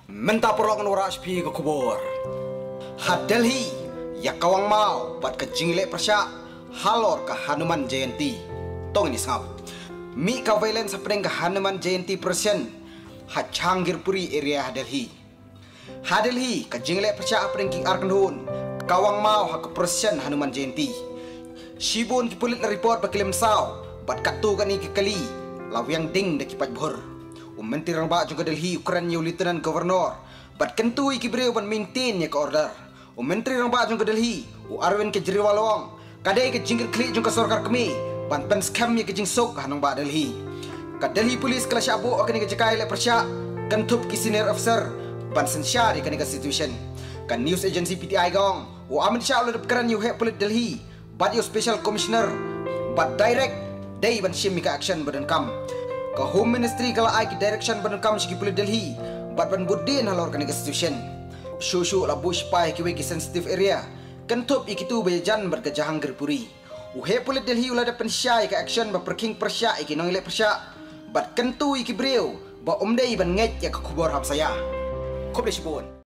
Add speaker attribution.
Speaker 1: Menta perok nora SP ke kubur. Had Delhi ya kawang mau bat ke jingle persya halor ke Hanuman Jayanti. Tong ini sangap. Mi ka violence happening ke Hanuman Jayanti present ha Changgirpuri area Delhi. Ha Delhi ke jingle persya happening ki Arkanhun kawang mau ha ke present Hanuman Jayanti. Shibun ki pulit na report bakilim saw bat katu kan iki kali lawyang ding de kipat bhor. Menteri rang juga Delhi Ukraine yu Lieutenant Governor bat kentu iki breu ban maintain ya ke order. Menteri rang juga Delhi Arvind Kejriwal wong kadai ke jingir klik juga sarkar kami ban pen scam ya ke jing sok hanong ba Delhi. Ka Delhi police kala syabu akan ke jekai le persya kentup ki senior officer ban sensyar ya ke situation. Kan news agency PTI gong Amit Shah ulah depkeran yu he polit Delhi bat yu special commissioner bat direct day ban shim ka action badan kam ke Home Ministry kala ai ki direction badan kam shiki polit Delhi bat ban budin halor kan institution shushu la bush pai ki ki sensitive area kentup ikitu bejan bar ke Changgirpuri uhe polit Delhi ulah da pensyai ka action ba perking persya iki nongile persya bat kentu iki breu ba umdei ban nget ya ke kubur hab saya kop de shibun.